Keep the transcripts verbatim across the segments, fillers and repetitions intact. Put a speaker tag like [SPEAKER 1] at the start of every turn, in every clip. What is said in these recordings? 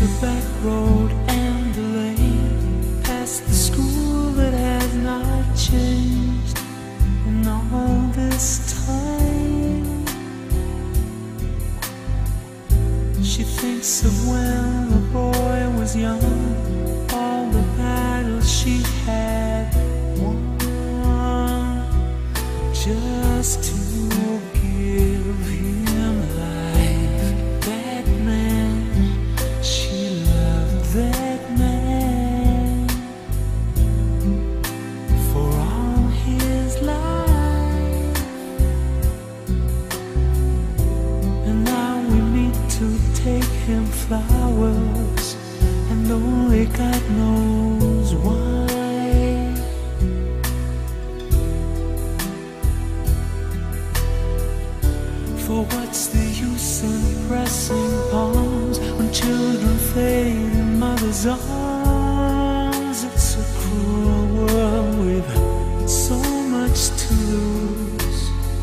[SPEAKER 1] the back road and the lane, past the school that has not changed in all this time. She thinks of when the boy was young, all the battles she had won, just to give him life. That man, she loved that man for all his life. And now we meet to take him flowers, and only God knows why. For what's the use in pressing palms when children fade in mothers' arms? It's a cruel world with so much to lose,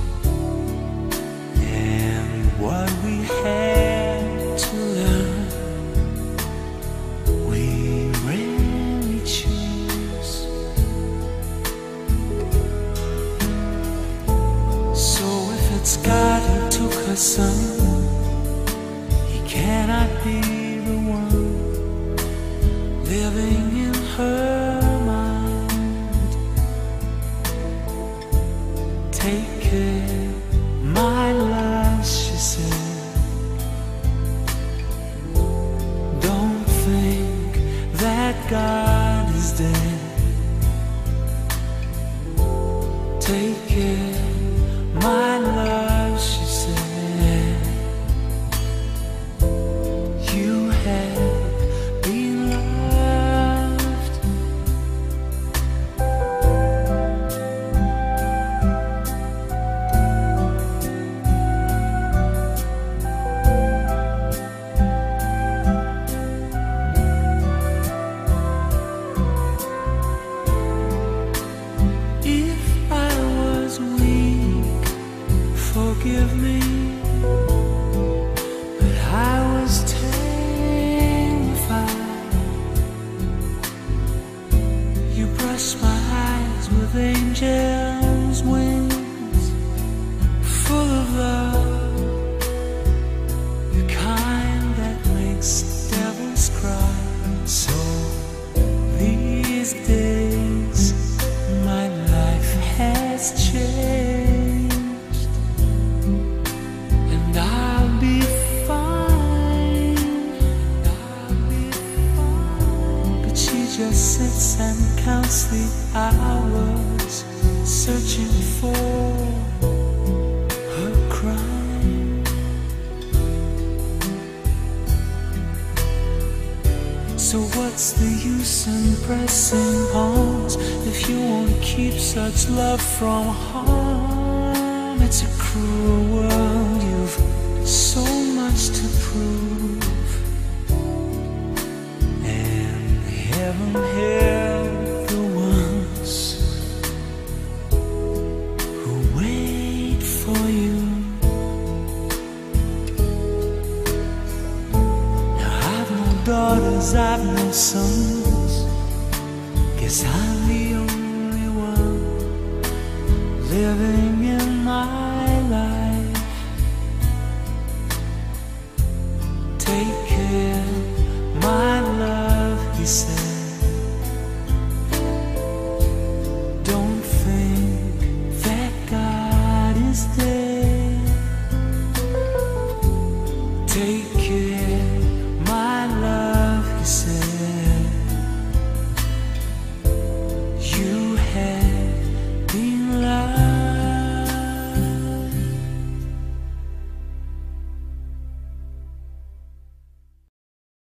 [SPEAKER 1] and what we had to learn we rarely choose. So if it's God who took her son, he cannot be the one living in her mind. Take care, my love, she said. Don't think that God is dead. Take care, my love, she said. You have been loved. If I was weak, forgive me, but I was terrified. You brushed my eyes with angels' wings, full of love, the kind that makes devils cry. So these days my life has changed, and I'll be fine, I'll be fine. But she just sits and counts the hours, searching for her crime. So what's the use in pressing palms if you won't keep such love from harm? It's a cruel world, you've so much to prove, and heaven help the ones who wait for you. Now I've no daughters, I've no sons, guess I'm the only one living in my life. Take care, my love, he said.